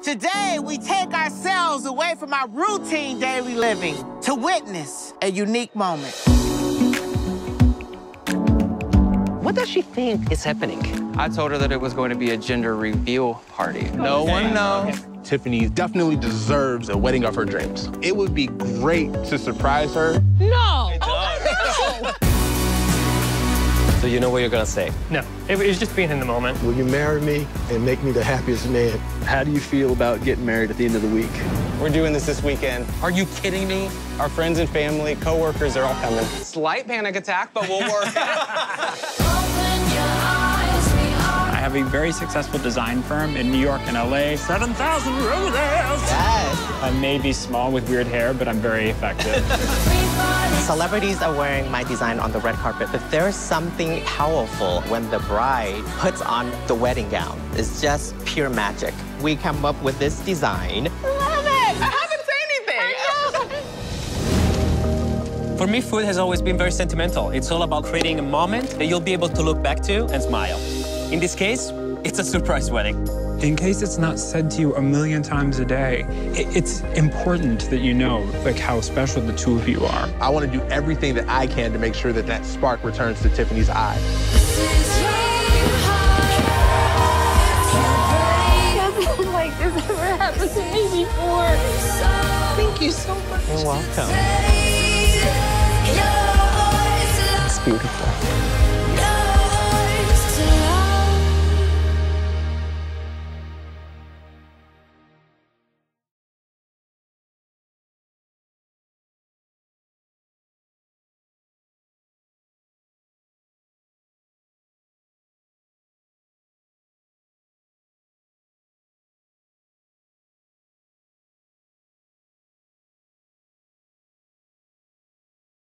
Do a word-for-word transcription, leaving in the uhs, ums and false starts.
Today, we take ourselves away from our routine daily living to witness a unique moment. What does she think is happening? I told her that it was going to be a gender reveal party. No one knows. Tiffany definitely deserves a wedding of her dreams. It would be great to surprise her. No! Oh, no! So you know what you're gonna say? No, it was just being in the moment. Will you marry me and make me the happiest man? How do you feel about getting married at the end of the week? We're doing this this weekend. Are you kidding me? Our friends and family, coworkers are all coming. Slight panic attack, but we'll work. I have a very successful design firm in New York and L A. seven thousand roses! Yes. I may be small with weird hair, but I'm very effective. Celebrities are wearing my design on the red carpet, but there's something powerful when the bride puts on the wedding gown. It's just pure magic. We come up with this design. Love it! I haven't seen anything. For me, food has always been very sentimental. It's all about creating a moment that you'll be able to look back to and smile. In this case, it's a surprise wedding. In case it's not said to you a million times a day, it's important that you know like how special the two of you are. I want to do everything that I can to make sure that that spark returns to Tiffany's eye. Nothing like this ever happened to me before. Thank you so much. You're welcome. It's beautiful.